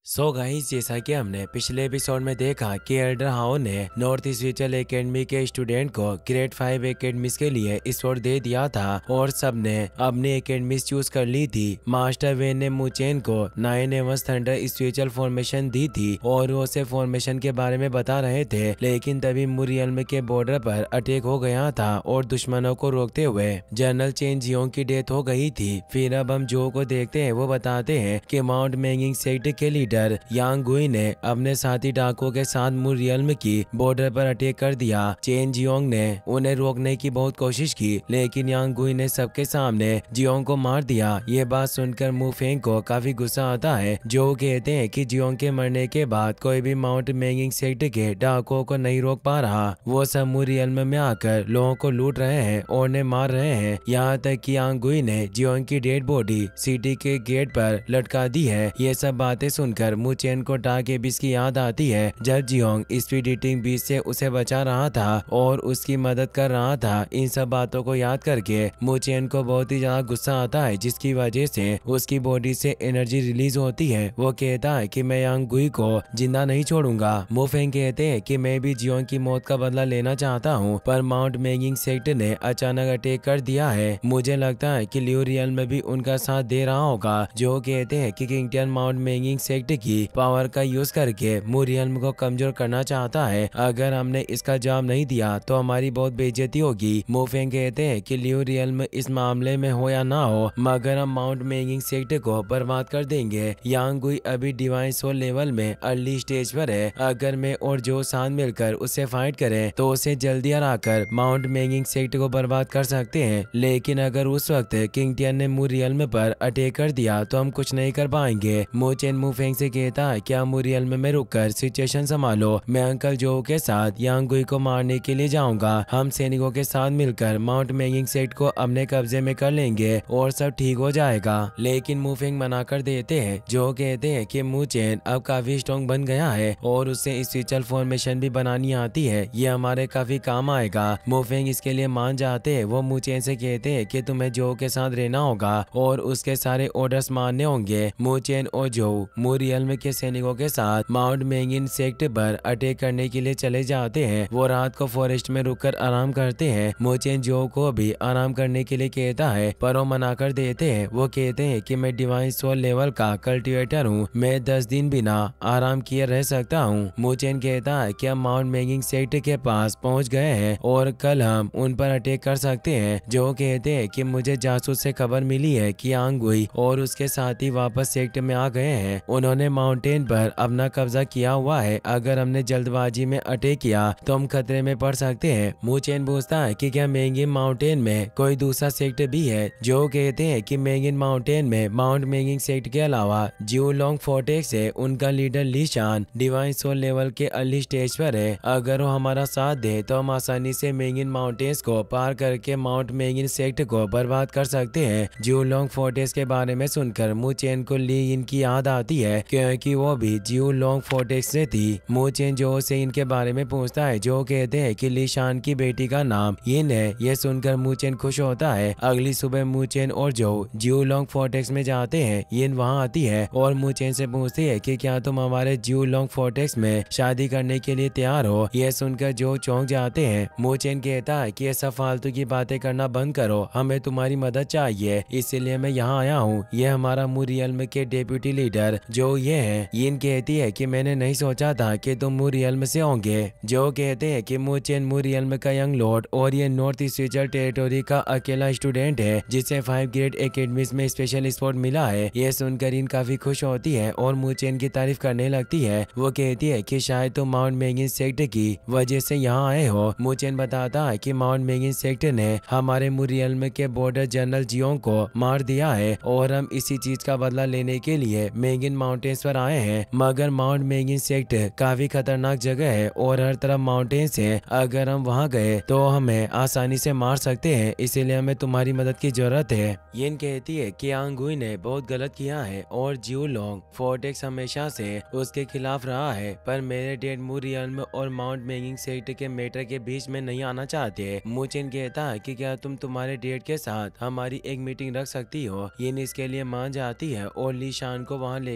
So guys, जैसा कि हमने पिछले एपिसोड में देखा कि एल्डर हाउ ने नॉर्थ ईस्ट विचल एकेडमी के स्टूडेंट को ग्रेड 5 एकेडमीज के लिए स्पॉट दे दिया था और सबने अपनी एकेडमीज चूज कर ली थी। मास्टर वेन ने मुचेन को 9 एवंस थंडर स्पिरिचुअल फॉर्मेशन दी थी और वो उसे फॉर्मेशन के बारे में बता रहे थे, लेकिन तभी मुरियल्म के बॉर्डर पर अटैक हो गया था और दुश्मनों को रोकते हुए जनरल चेन जियोंग की डेथ हो गई थी। फिर अब हम जो को देखते हैं वो बताते हैं कि माउंट मैंगिंग सेक्ट के लीडर यांग गुई ने अपने साथी डाकुओं के साथ मुरियल्म की बॉर्डर पर अटैक कर दिया। चेन जियोंग ने उन्हें रोकने की बहुत कोशिश की, लेकिन यांग गुई ने सबके सामने जियोंग को मार दिया। ये बात सुनकर मु फेंग को काफी गुस्सा आता है, जो कहते हैं कि जियोंग के मरने के बाद कोई भी माउंट मैंगिंग सेक्ट के डाकुओं को नहीं रोक पा रहा। वो सब मुरियल्म में आकर लोगों को लूट रहे हैं और उन्हें मार रहे हैं। यहाँ तक कि यांग गुई ने जियोंग की डेड बॉडी सिटी के गेट पर लटका दी है। ये सब बातें सुनकर मुचेन को डार्क एबिस की याद आती है, जब जियोंग स्पीड ईटिंग बीस्ट से उसे बचा रहा था और उसकी मदद कर रहा था। इन सब बातों को याद करके मुचेन को बहुत ही ज्यादा गुस्सा आता है, जिसकी वजह से उसकी बॉडी से एनर्जी रिलीज होती है। वो कहता है कि मैं यांग गुई को जिंदा नहीं छोड़ूंगा। मुफेंग कहते हैं कि मैं भी जियोंग की मौत का बदला लेना चाहता हूँ, पर माउंट मैंगिंग सेक्ट ने अचानक अटैक कर दिया है। मुझे लगता है कि लियू रियल में भी उनका साथ दे रहा होगा, जो कहते हैं कि किंगटियन माउंट मैंगिंग सेक्ट की पावर का यूज करके मुरियल्म को कमजोर करना चाहता है। अगर हमने इसका जवाब नहीं दिया तो हमारी बहुत बेइज्जती होगी। मुफेंग कहते हैं कि लियू रियल इस मामले में हो या ना हो, मगर हम माउंट मैंगिंग सेक्ट को बर्बाद कर देंगे। यांग गुई अभी डिवाइन सोल लेवल में अर्ली स्टेज पर है। अगर मैं और जो साथ मिलकर उससे फाइट करें तो उसे जल्दी हराकर माउंट मैंगिंग सेक्ट को बर्बाद कर सकते हैं, लेकिन अगर उस वक्त किंगटियन ने मुरियल्म पर अटैक कर दिया तो हम कुछ नहीं कर पाएंगे। मुचेन मुफेंग से कहता है क्या मुरियल्म में रुककर सिचुएशन संभालो, मैं अंकल जो के साथ यांग गुई को मारने के लिए जाऊंगा। हम सैनिकों के साथ मिलकर माउंट मैंगिंग सेक्ट को अपने कब्जे में कर लेंगे और सब ठीक हो जाएगा। लेकिन मुफेंग मना कर देते हैं, जो कहते हैं कि मुचेन अब काफी स्ट्रॉन्ग बन गया है और उससे स्पिरिचुअल फॉर्मेशन भी बनानी आती है, ये हमारे काफी काम आएगा। मुफेंग इसके लिए मान जाते हैं। वो मुचेन से कहते हैं कि तुम्हें जो के साथ रहना होगा और उसके सारे ऑर्डर्स मानने होंगे। मुचेन और जो मुरियल्म के सैनिकों के साथ माउंट मैंगिंग सेक्ट पर अटैक करने के लिए चले जाते हैं। वो रात को फॉरेस्ट में रुककर आराम करते हैं। मुचेन जो को भी आराम करने के लिए कहता है, पर वो मना कर देते हैं। वो कहते हैं कि मैं डिवाइन सोल लेवल का कल्टिवेटर हूँ, मैं 10 दिन बिना आराम किए रह सकता हूँ। मुचेन कहता है कि हम माउंट मैंगिंग सेक्ट के पास पहुँच गए हैं और कल हम उन पर अटैक कर सकते हैं। जो कहते हैं कि मुझे जासूस से खबर मिली है कि यांग गुई और उसके साथी वापस सेक्ट में आ गए हैं। उन्होंने माउंटेन पर अपना कब्जा किया हुआ है। अगर हमने जल्दबाजी में अटैक किया तो हम खतरे में पड़ सकते हैं। मुचेन पूछता है कि क्या मैंगिंग माउंटेन में कोई दूसरा सेक्ट भी है। जो कहते हैं कि मैंगिंग माउंटेन में माउंट मैंगिंग सेक्ट के अलावा जियो लॉन्ग फोर्टेक्स है। उनका leader Li Shan divine soul level के अर्ली स्टेज पर है। अगर वो हमारा साथ दे तो हम आसानी से मैंगिंग माउंटेन्स को पार करके माउंट मैंगिंग सेक्ट को बर्बाद कर सकते हैं। जियो लॉन्ग फोर्टेक्स के बारे में सुनकर मुचेन को ली इनकी याद आती है, क्योंकि वो भी जियो लॉन्ग फोर्टेक्स से थी। मुचेन जो से इनके बारे में पूछता है। जो कहते हैं कि ली शान की बेटी का नाम यिन है। ये सुनकर मुचेन खुश होता है। अगली सुबह मुचेन और जो जियो लॉन्ग फोर्टेक्स में जाते हैं। यिन वहाँ आती है और मुचेन से पूछती है कि क्या तुम हमारे जियो लॉन्ग फोर्टेक्स में शादी करने के लिए तैयार हो। यह सुनकर जो चौंक जाते हैं। मुचेन कहता है कि ये सब फालतू की बातें करना बंद करो, हमें तुम्हारी मदद चाहिए, इसलिए मैं यहाँ आया हूँ। ये हमारा मुरियल्म के डेप्यूटी लीडर जो ये है। यिन कहती है कि मैंने नहीं सोचा था कि तुम मुरियल्म से होंगे। जो कहते हैं कि मुचेन मुरियल्म का यंग लॉर्ड और ये नॉर्थ ईस्टर्न टेरिटोरी का अकेला स्टूडेंट है जिसे 5 ग्रेड एकेडमीज में स्पेशल स्पॉट मिला है। ये सुनकर इन काफी खुश होती है और मुचेन की तारीफ करने लगती है। वो कहती है कि शायद तुम माउंट मैंगिंग सेक्ट की वजह से यहाँ आए हो। मुचेन बताता है कि माउंट मैंगिंग सेक्ट ने हमारे मुरियल्म के बॉर्डर जनरल जियोंग को मार दिया है और हम इसी चीज का बदला लेने के लिए मैंगिंग माउंटेन्स पर आए हैं। मगर माउंट मैंगिंग सेक्ट काफी खतरनाक जगह है और हर तरफ माउंटेन्स है। अगर हम वहाँ गए तो हमें आसानी से मार सकते हैं, इसीलिए हमें तुम्हारी मदद की जरूरत है। यिन कहती है कि यांग गुई ने बहुत गलत किया है और जियो लॉन्ग फोर्टेक्स हमेशा से उसके खिलाफ रहा है, पर मेरे डेड मुरियल्म और माउंट मैंगिंग सेक्ट के मैटर के बीच में नहीं आना चाहते। मुचेन कहता है कि क्या तुम तुम्हारे डेड के साथ हमारी एक मीटिंग रख सकती हो। यिन इसके लिए मान जाती है और ली शान को वहाँ लेकर आती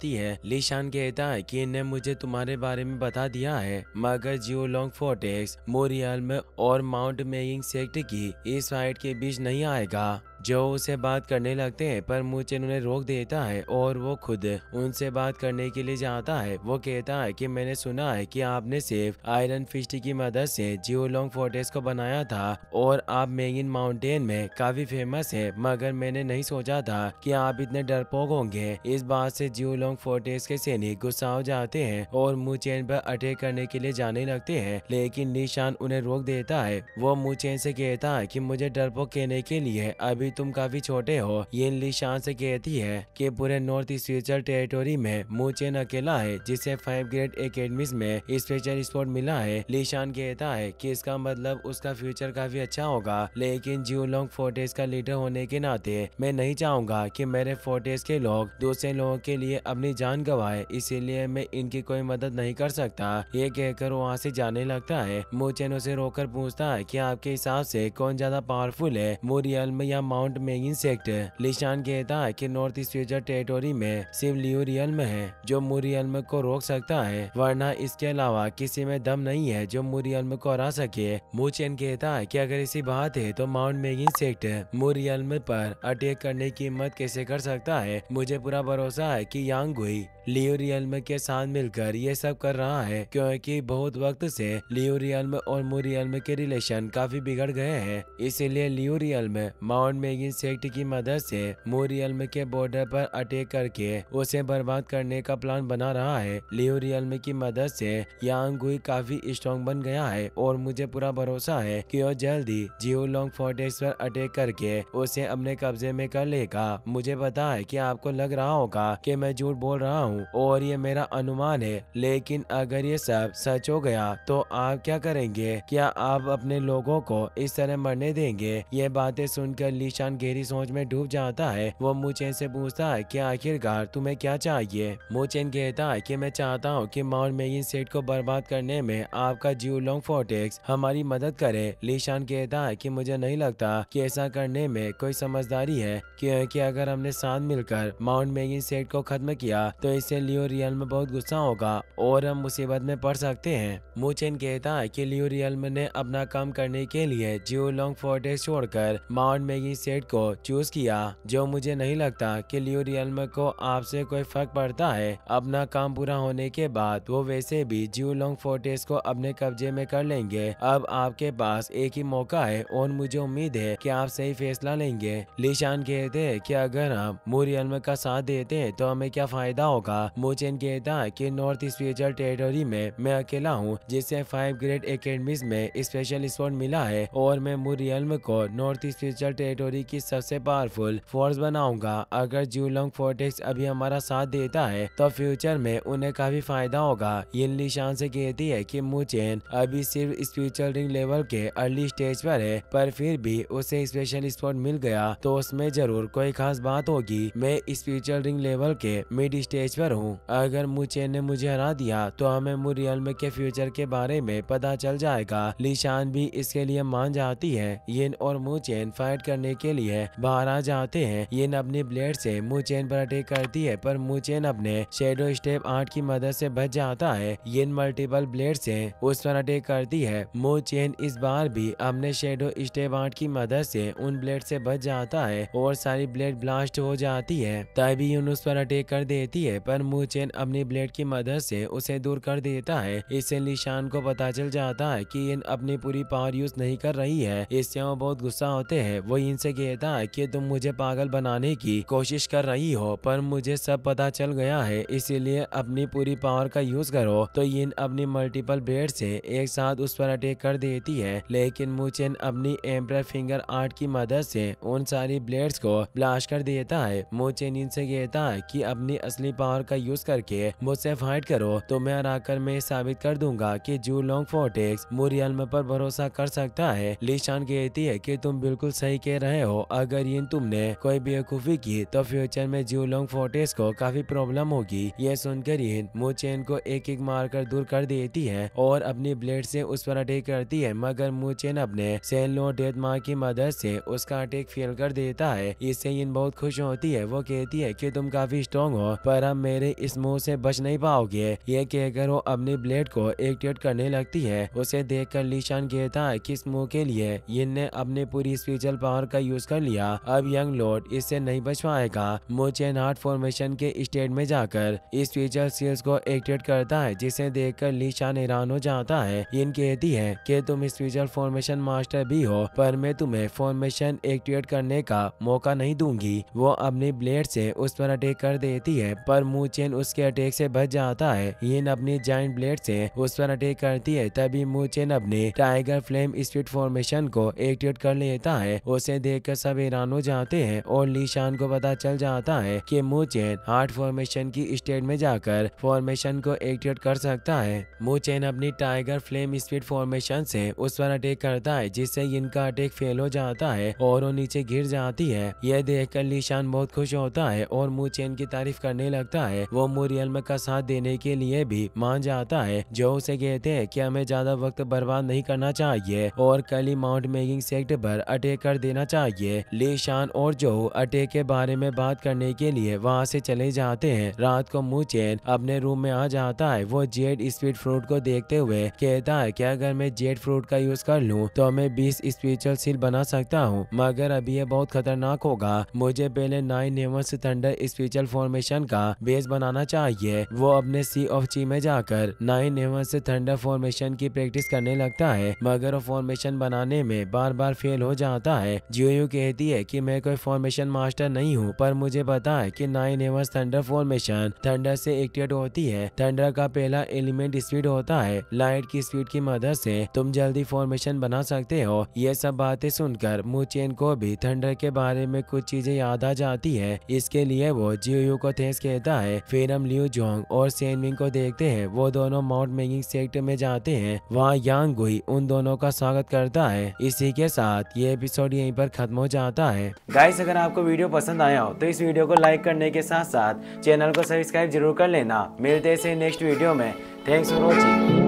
जाती है। लीशान कहता है कि इन्हें मुझे तुम्हारे बारे में बता दिया है, मगर जियोलोंग फोर्टेक्स मोरियल में और माउंट मेगिंग सेक्ट की इस फाइट के बीच नहीं आएगा। जो उसे बात करने लगते हैं पर मूचेन उन्हें रोक देता है और वो खुद उनसे बात करने के लिए जाता है। वो कहता है कि मैंने सुना है कि आपने सिर्फ आयरन फिस्ट की मदद से जियोलोंग फोर्टेक्स को बनाया था और आप मेगिन माउंटेन में काफी फेमस है, मगर मैंने नहीं सोचा था कि आप इतने डरपोक होंगे। इस बात से जियोलोंग फोर्टेक्स के सैनिक गुस्सा हो जाते हैं और मूचेन पर अटैक करने के लिए जाने लगते हैं, लेकिन लीशान उन्हें रोक देता है। वो मूचेन से कहता है कि मुझे डरपोक कहने के लिए अभी तुम काफी छोटे हो। ये लीशान से कहती है कि पूरे नॉर्थ ईस्ट फ्यूचर टेरिटोरी में मूचेन अकेला है जिसे 5 ग्रेड एकेडमीज में स्पेशल स्पॉट मिला है। लीशान कहता है कि इसका मतलब उसका फ्यूचर काफी अच्छा होगा, लेकिन जियोलोंग फोर्टेक्स का लीडर होने के नाते मैं नहीं चाहूंगा कि मेरे फोर्टेक्स के लोग दूसरे लोगों के लिए अपनी जान गंवाए, इसीलिए मैं इनकी कोई मदद नहीं कर सकता। ये कहकर वो वहाँ से जाने लगता है। मूचेन उसे रोककर पूछता है कि आपके हिसाब से कौन ज्यादा पावरफुल है, मोरियल में या माउंट मेगिन सेक्ट? लीशान कहता है कि नॉर्थ ईस्ट फ्यूचर टेरिटोरी में सिर्फ लियो रियल में है जो मूरियल में को रोक सकता है, वरना इसके अलावा किसी में दम नहीं है जो मूरियल में को हरा सके। मूचेन कहता है कि अगर इसी बात है तो माउंट मेगिन सेक्ट मूरियल में पर अटैक करने की हिम्मत कैसे कर सकता है? मुझे पूरा भरोसा है कि यांग गुई लियो रियल में के साथ मिलकर ये सब कर रहा है, क्योंकि बहुत वक्त से लियो रियल में और मूरियल में के रिलेशन काफी बिगड़ गए हैं। इसीलिए लियो रियल में माउंट मेगिन सेक्ट की मदद से मूरियल में के बॉर्डर पर अटैक करके उसे बर्बाद करने का प्लान बना रहा है। लियो रियल में की मदद से यांग गुई काफी स्ट्रॉन्ग बन गया है और मुझे पूरा भरोसा है कि वो जल्दी जियोलोंग फोर्टेक्स पर अटैक करके उसे अपने कब्जे में कर लेगा। मुझे पता है कि आपको लग रहा होगा कि मैं झूठ बोल रहा हूँ और ये मेरा अनुमान है, लेकिन अगर ये सब सच हो गया तो आप क्या करेंगे? क्या आप अपने लोगों को इस तरह मरने देंगे? ये बातें सुनकर लीशान गहरी सोच में डूब जाता है। वो मूचेन से पूछता है कि आखिरकार तुम्हें क्या चाहिए? मूचेन कहता है कि मैं चाहता हूँ कि माउंट मेगिन सेक्ट को बर्बाद करने में आपका जियोलोंग फोर्टेक्स हमारी मदद करे। लीशान कहता है कि मुझे नहीं लगता कि ऐसा करने में कोई समझदारी है, क्योंकि अगर हमने साथ मिलकर माउंट मेगिन सेक्ट को खत्म किया तो इससे लियो रियल में बहुत गुस्सा होगा और हम मुसीबत में पड़ सकते हैं। मूचेन कहता है कि लियो रियल ने अपना काम करने के लिए जियोलोंग फोर्टेक्स छोड़कर माउंट मेगिन सेक्ट को चूज किया, जो मुझे नहीं लगता कि लियो रियल को आपसे कोई फर्क पड़ता है। अपना काम पूरा होने के बाद वो वैसे भी जियोलोंग फोर्टेक्स को अपने कब्जे में कर लेंगे। अब आपके पास एक ही मौका है और मुझे उम्मीद है कि आप सही फैसला लेंगे। लीशान कहते हैं कि अगर हम मूरियल का साथ देते हैं तो हमें क्या फायदा होगा? मूचेन कहता है कि नॉर्थ ईस्ट फ्यूचर टेरिटोरी में मैं अकेला हूँ जिसे 5 ग्रेड एकेडमीज में स्पेशल स्पॉट मिला है और मैं मूरियल को नॉर्थ ईस्ट फ्यूचर टेरिटोरी की सबसे पावरफुल फोर्स बनाऊंगा। अगर जियोलोंग फोर्टेक्स अभी हमारा साथ देता है तो फ्यूचर में उन्हें काफी फायदा होगा। ये लीशान से कहती है कि मूचेन अभी सिर्फ इस फ्यूचर रिंग लेवल के अर्ली स्टेज पर है, पर फिर भी उसे स्पेशल स्पॉट मिल गया तो उसमें जरूर कोई खास बात होगी। मैं इस फ्यूचर रिंग लेवल के मिड स्टेज पर हूँ। अगर मूचेन ने मुझे हरा दिया तो हमें मूरियल में के फ्यूचर के बारे में पता चल जाएगा। लीशान भी इसके लिए मान जाती है। यिन और मूचेन फाइट करने के लिए बाहर आ जाते हैं। यिन अपनी ब्लेड से मूचेन पर अटैक करती है, पर मूचेन अपने शेडो स्टेप 8 की मदद से बच जाता है। यिन मल्टीपल ब्लेड से उस पर अटैक करती है। मूचेन इस बार भी अपने शेडो स्टेप 8 की मदद से उन ब्लेड से बच जाता है और सारी ब्लेड ब्लास्ट हो जाती है। तभी यिन उस पर अटैक कर देती है, पर मूचेन अपनी ब्लेड की मदद से उसे दूर कर देता है। इससे लीशान को पता चल जाता है कि यिन अपनी पूरी पावर यूज नहीं कर रही है। इससे वो बहुत गुस्सा होते हैं। वो इनसे कहता है कि तुम मुझे पागल बनाने की कोशिश कर रही हो, पर मुझे सब पता चल गया है, इसीलिए अपनी पूरी पावर का यूज करो। तो यिन अपनी मल्टीपल ब्लेड से एक साथ उस पर अटैक कर देती है, लेकिन मूचेन अपनी एम्परर फिंगर आर्ट की मदद से उन सारी ब्लेड्स को ब्लास्ट कर देता है। मूचेन इनसे कहता है कि अपनी असली पावर का यूज करके मुझसे फाइट करो, तो मैं हराकर मैं साबित कर दूंगा कि जियोलोंग फोर्टेक्स मूरियल पर भरोसा कर सकता है। लीशान कहती है कि तुम बिल्कुल सही कह रहे हो। अगर यिन तुमने कोई बेवकूफी की तो फ्यूचर में जियोलोंग फोर्टेक्स को काफी प्रॉब्लम होगी। ये सुनकर यिन मूचेन को एक एक मारकर दूर कर देती है और अपनी ब्लेड से उस पर अटैक करती है, मगर मूचेन अपने सेलो डेथ मार की मदद से उसका अटैक फेल कर देता है। इससे यिन बहुत खुश होती है। वो कहती है कि तुम काफी स्ट्रॉन्ग हो, पर अब मेरे इस मुंह से बच नहीं पाओगे। ये कहकर वो अपनी ब्लेड को एक्टिवेट करने लगती है। उसे देखकर लीशान कहता है कि इस मुंह के लिए यिन ने अपनी पूरी स्पिरिचुअल पावर का यूज कर लिया, अब यंग लॉर्ड इससे नहीं बच पाएगा। मुचेन हार्ट फॉर्मेशन के स्टेट में जाकर स्पिरिचुअल स्किल्स को एक्टिवेट करता है, जिसे देखकर लीशान हैरान हो जाता है। यिन कहती है कि तुम स्पिरिचुअल फॉर्मेशन मास्टर भी हो, पर मैं तुम्हें फॉर्मेशन एक्टिवेट करने का मौका नहीं दूंगी। वो अपनी ब्लेड से उस पर अटैक कर देती है, पर मुचेन उसके अटैक से बच जाता है। यिन अपनी जायंट ब्लेड से उस पर अटैक करती है, तभी मुचेन अपने टाइगर फ्लेम स्पिरिट फॉर्मेशन को एक्टिवेट कर लेता है। उसे देखकर सब हैरान हो जाते हैं और लीशान को पता चल जाता है कि मुचेन हार्ट फॉर्मेशन की स्टेट में जाकर फॉर्मेशन को एक्टिवेट कर सकता है। मुचेन अपनी टाइगर फ्लेम स्पिरिट फॉर्मेशन से उस पर अटैक करता है, जिससे इनका अटैक फेल हो जाता है और वो नीचे गिर जाती है। यह देखकर लीशान बहुत खुश होता है और मुचेन की तारीफ करने लगता है। वो मुरियल्म का साथ देने के लिए भी मान जाता है, जो उसे कहते हैं कि हमें ज्यादा वक्त बर्बाद नहीं करना चाहिए और कल ही माउंट मेगिंग सेक्ट पर अटैक कर देना चाहिए। लीशान और जो अटैक के बारे में बात करने के लिए वहाँ से चले जाते हैं। रात को मुचेन अपने रूम में आ जाता है। वो जेड स्पिरिट फ्रूट को देखते हुए कहता है कि अगर मैं जेड फ्रूट का यूज कर लूँ तो मैं 20 स्पिरिचुअल सील बना सकता हूँ, मगर अभी ये बहुत खतरनाक होगा। मुझे पहले 9 हेवंस थंडर स्पिरिचुअल फॉर्मेशन का बेस बनाना चाहिए। वो अपने सी ऑफ ची में जाकर 9 हेवंस थंडर फॉर्मेशन की प्रैक्टिस करने लगता है, मगर वो फॉर्मेशन बनाने में बार बार फेल हो जाता है। जियोयू कहती है कि मैं कोई फॉर्मेशन मास्टर नहीं हूँ, पर मुझे पता है कि 9 हेवंस थंडर फॉर्मेशन थंडर से एक्टिवेट होती है। थंडर का पहला एलिमेंट स्पीड होता है। लाइट की स्पीड की मदद से तुम जल्दी फॉर्मेशन बना सकते हो। ये सब बातें सुनकर मुचेन को भी थंडर के बारे में कुछ चीजें याद आ जाती है। इसके लिए वो जियोयू को थैंक्स कहता है। फिर हम लिू जोंग और सेनविंग को देखते हैं। वो दोनों माउंट मेगिंग सेक्टर में जाते हैं। वहाँ यांग गुई उन दोनों का स्वागत करता है। इसी के साथ ये एपिसोड यहीं पर खत्म हो जाता है। गाइस, अगर आपको वीडियो पसंद आया हो तो इस वीडियो को लाइक करने के साथ साथ चैनल को सब्सक्राइब जरूर कर लेना। मिलते हैं नेक्स्ट वीडियो में। Thanks for watching.